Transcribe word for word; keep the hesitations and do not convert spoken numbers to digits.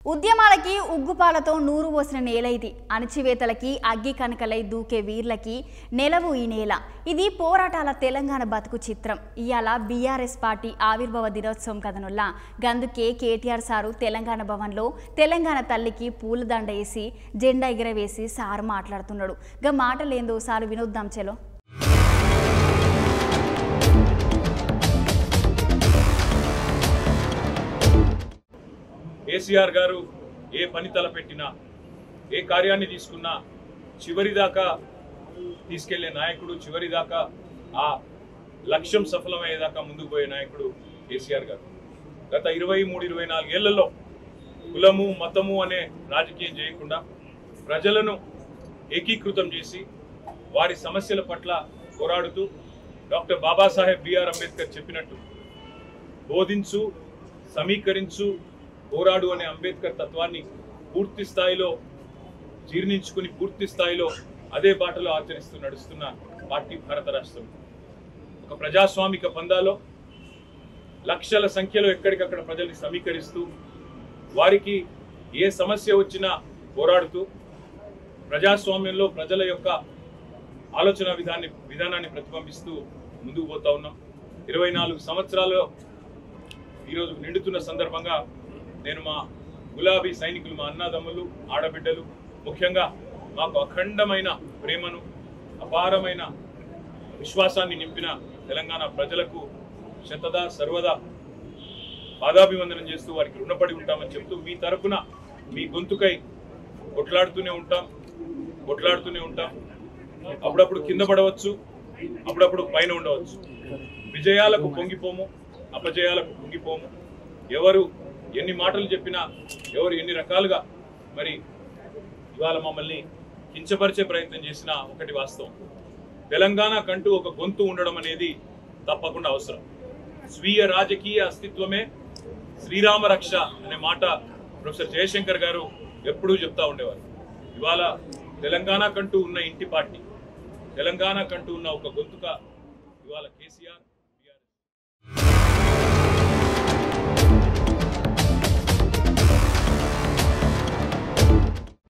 ఉద్యమాలకి ఉగ్గుపాలతో నూరు పోసిన నేల ఇది. అణచివేతలకి అగ్గి కనకలై దూకే వీర్లకి నెలవు ఈ నేల. ఇది పోరాటాల తెలంగాణ బతుకు చిత్రం. ఇయాల బీఆర్ఎస్ పార్టీ ఆవిర్భావ దినోత్సవం కదనుల్ల గందుకే కేటీఆర్ సారు తెలంగాణ భవన్లో తెలంగాణ తల్లికి పూలదండ వేసి జెండా ఎగరవేసి సారు మాట్లాడుతున్నాడు. గా మాటలేందో సారు వినొద్దాం చెలో. కేసీఆర్ గారు ఏ పని తలపెట్టినా ఏ కార్యాన్ని తీసుకున్నా చివరిదాకా తీసుకెళ్లే నాయకుడు, చివరిదాకా ఆ లక్ష్యం సఫలమయ్యేదాకా ముందుకు పోయే నాయకుడు కేసీఆర్ గారు. గత ఇరవై మూడు ఇరవై నాలుగేళ్లలో కులము మతము అనే రాజకీయం చేయకుండా ప్రజలను ఏకీకృతం చేసి వారి సమస్యల పట్ల పోరాడుతూ డాక్టర్ బాబాసాహెబ్ బిఆర్ అంబేద్కర్ చెప్పినట్టు బోధించు, సమీకరించు, పోరాడు అనే అంబేద్కర్ తత్వాన్ని పూర్తి స్థాయిలో జీర్ణించుకుని పూర్తి స్థాయిలో అదే బాటలో ఆచరిస్తూ నడుస్తున్న పార్టీ భారత రాష్ట్రం. ఒక ప్రజాస్వామిక పందాలో లక్షల సంఖ్యలో ఎక్కడికక్కడ ప్రజల్ని సమీకరిస్తూ వారికి ఏ సమస్య వచ్చినా పోరాడుతూ ప్రజాస్వామ్యంలో ప్రజల యొక్క ఆలోచన విధాన్ని విధానాన్ని ప్రతిబింబిస్తూ ముందుకు పోతా ఉన్నాం. ఇరవై నాలుగు సంవత్సరాలు ఈరోజు నిండుతున్న సందర్భంగా నేను మా గులాబీ సైనికులు, మా అన్నదమ్ములు, ఆడబిడ్డలు, ముఖ్యంగా మాకు అఖండమైన ప్రేమను, అపారమైన విశ్వాసాన్ని నింపిన తెలంగాణ ప్రజలకు శతదా సర్వదా పాదాభివందనం చేస్తూ వారికి రుణపడి ఉంటామని చెప్తూ మీ తరఫున మీ గొంతుకై కొట్లాడుతూనే ఉంటాం కొట్లాడుతూనే ఉంటాం అప్పుడప్పుడు కింద పడవచ్చు, అప్పుడప్పుడు పైన ఉండవచ్చు. విజయాలకు పొంగిపోము, అపజయాలకు పొంగిపోము. ఎవరు ఎన్ని మాటలు చెప్పినా, ఎవరు ఎన్ని రకాలుగా మరి ఇవాళ మమ్మల్ని కించపరిచే ప్రయత్నం చేసినా ఒకటి వాస్తవం, తెలంగాణ కంటూ ఒక గొంతు ఉండడం అనేది తప్పకుండా అవసరం. స్వీయ రాజకీయ అస్తిత్వమే శ్రీరామ రక్ష అనే మాట ప్రొఫెసర్ జయశంకర్ గారు ఎప్పుడూ చెప్తా ఉండేవారు. ఇవాళ తెలంగాణ కంటూ ఉన్న ఇంటి పార్టీ, తెలంగాణ కంటూ ఉన్న ఒక గొంతుక ఇవాళ కేసీఆర్.